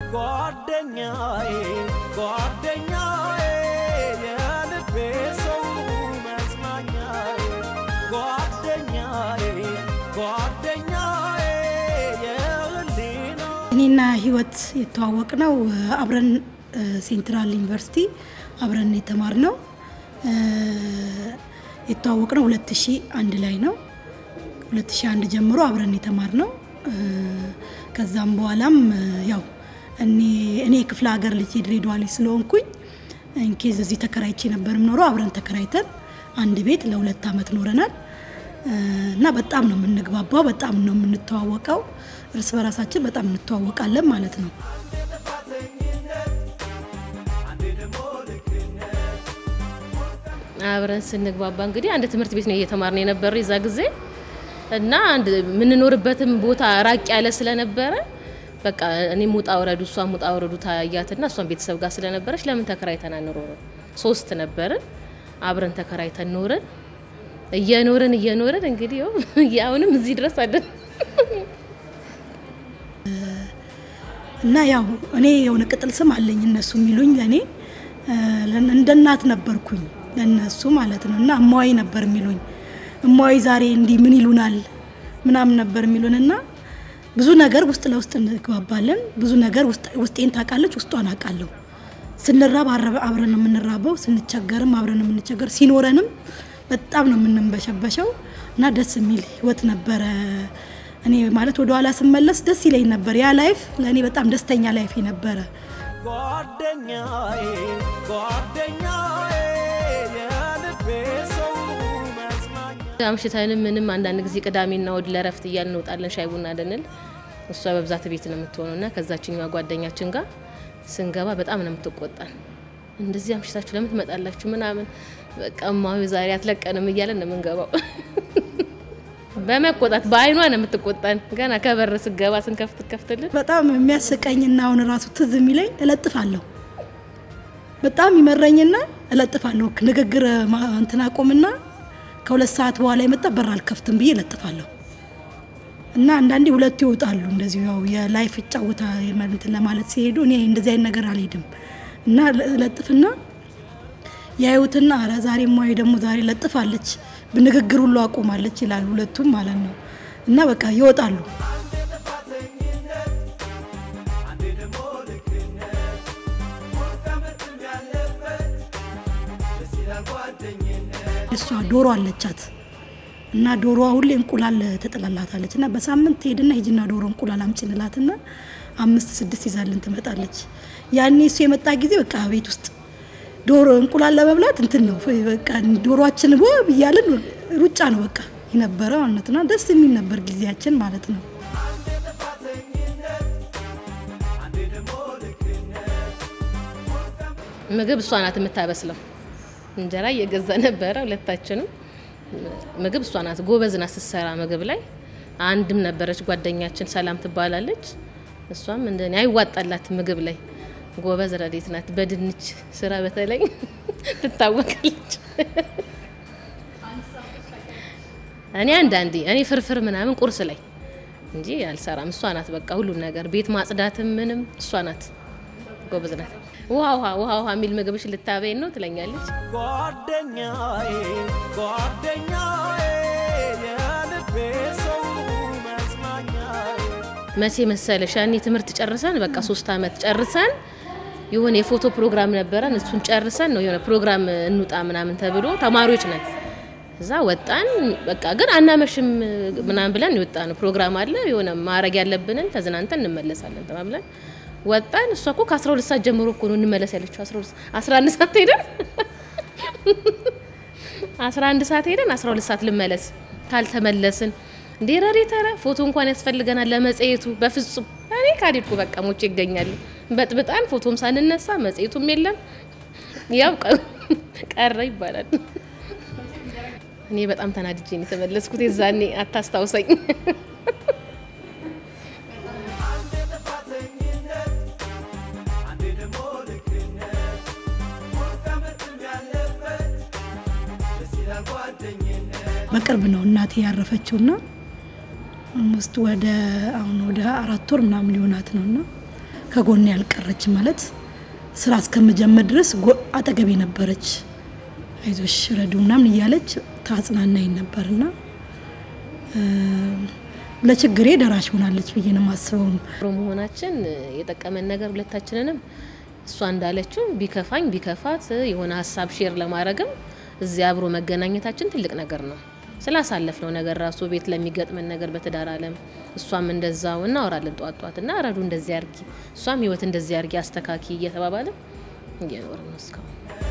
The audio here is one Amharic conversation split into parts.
ጓደኛዬ ጓደኛዬ የልቤ ሰው መጽናኛዬ ጓደኛዬ ጓደኛዬ የህሊና እኔና ህይወት የተዋወቅነው አብረን ሴንትራል ዩኒቨርሲቲ አብረን የተማርነው የተዋወቅነው 2001 ላይ ነው 2001 ጀምሮ አብረን የተማርነው ከዛም በኋላም ያው እኔ ክፍለ ሀገር ልጅ ድሬዳዋ ላይ ስለሆንኩኝ እንኬዝ እዚህ ተከራይቼ ነበርም ኖሮ አብረን ተከራይተን አንድ ቤት ለሁለት አመት ኖረናል እና በጣም ነው የምንግባባው በጣም ነው የምንተዋወቀው እርስ በራሳችን በጣም እንተዋወቃለን ማለት ነው አብረን ስንግባባ እንግዲህ አንድ ትምህርት ቤት ነው እየተማርነው የነበረው ይዛ ጊዜ እና አንድ ምን ኖርበትም ቦታ ራቅ ያለ ስለነበረ በቃ እኔ ሙጣ ወረዱ እሷ ሙጣ ወረዱ ታያያትና እሷን ቤተሰብ ጋር ስለነበረች ለምን ተከራይተን አንኖር ሶስት ነበርን አብረን ተከራይተን ኖርን እየኖርን እንግዲህ ያውንም እዚህ ድረስ አይደል እና ያው እኔ የሆነ ቅጥል ስም አለኝ እነሱ የሚሉኝ ለኔ እንደ እናት ነበርኩኝ ለነሱ ማለት ነውና እማይ ነበር የሚሉኝ እማይ ዛሬ እንዲ ምን ይሉናል ምናም ነበር የሚሉንና ብዙ ነገር ውስጥ ለውስጥ እንግባባለን ብዙ ነገር ውስጤን ታቃለች ውስጧን አቃለሁ ስንራብ አብረን ነው የምንራበው ስንቸገርም አብረን ነው የምንቸገር ሲኖረንም በጣም ነው የምንበሸበሸው እና ደስ የሚል ህይወት ነበር እኔ ማለት ወደ ኋላ ስመለስ ደስ ይለኝ ነበር ያ ላይፍ ለኔ በጣም ደስተኛ ላይፍ ነበር ጓደኛዬ ጓደኛዬ የልቤ ሰው መጽናኛዬ አምሽተን ምንም አንዳንድ ጊዜ ቅዳሜና እሁድ ለረፍት እያልን እንወጣለን ሻይ ቡና አይደል እሷ በብዛት ቤት ነው የምትሆነውና ከዛችኛው ጓደኛችን ጋር ስንገባ በጣም ነው የምትቆጣን እንደዚህ አምሽታችሁ ለምን ትመጣላችሁ ምናምን በቃ ማው ዛሬ አትለቀንም እያለን ነው የምንገባው በመቆጣት በአይኗ ነው የምትቆጣን ገና ከበር ስገባ ስንከፍትልን በጣም የሚያስቀኝና አሁን ራሱ ትዝ የሚለኝ እለጥፋለሁ በጣም ይመረኝና እለጥፋለሁ ንግግር እንትና ቆምና ከሁለት ሰዓት በኋላ የመጣ በር አልከፍትም ብዬ እለጥፋለሁ እና አንዳንዴ ሁለት ይወጣሉ እንደዚህ ያው የላይፍ ጫውታ እንትን ለማለት ሲሄዱ እኔ እንደዚህ አይነት ነገር አልሄድም እና ለጥፍና ያዩትና አረ ዛሬ ማይ ደግሞ ዛሬ ለጥፋለች በንግግር ሁሉ አቆማለች ይላሉ ሁለቱም ማለት ነው እና በቃ ይወጣሉ እሷ ዶሮ አለቻት እና ዶሮዋ ሁሌ እንቁላል ተጥላላታለችና በሳምንት ሄድና ሂጅና ዶሮ እንቁላል አምጪንላትና 5-6 ይዛልን ትመጣለች ያኔ እሱ የመጣ ጊዜ በቃ ቤት ውስጥ ዶሮ እንቁላል ለመብላት እንትን ነው በቃ ዶሮአችን ወብ ይያልን ሩጫ ነው በቃ ይነበረው አንተና ደስ የሚል ነበር ጊዜያችን ማለት ነው ምግብ እሷ ናት የምታበስለው እንጀራ እየገዛ ነበር ሁለታችንም ምግብ እሷ ናት ጎበዝና ስትሰራ ምግብ ላይ አንድም ነበረች ጓደኛችን ሰላም ትባላለች እሷም እንደኔ አይዋጣላት ምግብ ላይ ጎበዝ ረዲት ናት በድንች ስራ በተለይ ትታወቃለች እኔ ፍርፍር ምናምን ቁርስ ላይ እንጂ አልሰራም እሷ ናት በቃ ሁሉ ነገር ቤት ማጽዳትም ምንም እሷ ናት ጎበዝ ናት ውሃ ሚል ምግብሽ ልታበይ ነው ትለኛለች ጓደኛዬ ጓደኛዬ የልቤ ሰው መጽናኛዬ መቼ መሰለሽ ያኔ ትምህርት ጨርሰን በቃ 3 አመት ጨርሰን የሆነ የፎቶ ፕሮግራም ነበረን እሱን ጨርሰን ነው የሆነ ፕሮግራም እንውጣ ምናምን ተብሎ ተማሪዎች ነን እዛ ወጣን በቃ ግን አናመሽም ምናምን ብለን ይወጣን ፕሮግራም አለ የሆነ ማረግ ያለብንን ተዝናንተን እንመለሳለን ተባብለን ወጣን እሷ እኮ ከ12 ሰዓት ጀምሮ እኮ ነው እንመለስ ያለችው 11 ሰዓት ሄደን 11 ሰዓት ሄደን 12 ሰዓት ልመለስ ካልተመለስን እንዴረሪ ተራ ፎቶ እንኳን ያስፈልገናል ለመጽሔቱ በፍጹም እኔ ካዲድኩ በቃ ሞቼ ይገኛል በጥብጣን ፎቶም ሳንነሳ መጽሔቱም የለም ያው ቀረ ይባላል እኔ በጣም ተናድጄ ነው ተመለስኩት የዛኔ አታስታውሰኝ በቅርብ ነው እናቴ ያረፈችውና ወደ 4 ወር ምናምን ሊሆናት ነውና ከጎኔ ያልቀረች ማለት ስራ እስከመጀመር ድረስ አጠገቤ ነበረች አይዞሽ ረዱ ምናምን እያለች ታጽናናኝ ነበርና ለችግሬ ደራሽ ሆናለች ብዬ ነው ማስበው ሮሞናችን የጠቀመን ነገር ሁለታችንንም እሷ እንዳለችው ቢከፋኝ ቢከፋት የሆነ ሐሳብ ሼር ለማድረግም እዚህ አብሮ መገናኘታችን ትልቅ ነገር ነው ስላሳለፍነው ነገር ራሱ ቤት ለሚገጥመን ነገር በተዳር ዓለም እሷም እንደዛው እናወራለን ጧጧትና ረዱ እንደዚህ ያርጊ እሷም ህይወት እንደዚህ ያርጊ አስተካኪ እየተባባለ እየኖርን ነው እስካሁን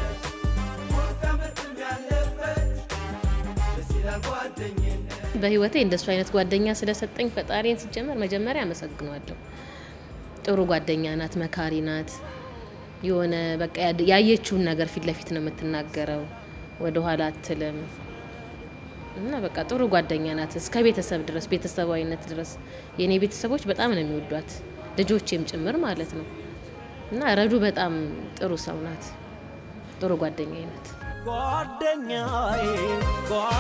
በህይወቴ እንደሱ አይነት ጓደኛ ስለሰጠኝ ፈጣሪን ሲጀመር መጀመሪያ አመሰግናለሁ ጥሩ ጓደኛ ናት መካሪ ናት የሆነ በቃ ያየችውን ነገር ፊት ለፊት ነው የምትናገረው ወደ ኋላ አትልም እና በቃ ጥሩ ጓደኛ ናት እስከ ቤተሰብ ድረስ ቤተሰባዊነት ድረስ የኔ ቤተሰቦች በጣም ነው የሚወዷት ልጆቼም ጭምር ማለት ነው እና ረዱ በጣም ጥሩ ሰው ናት ጥሩ ጓደኛዬ ናት ጓደኛዬ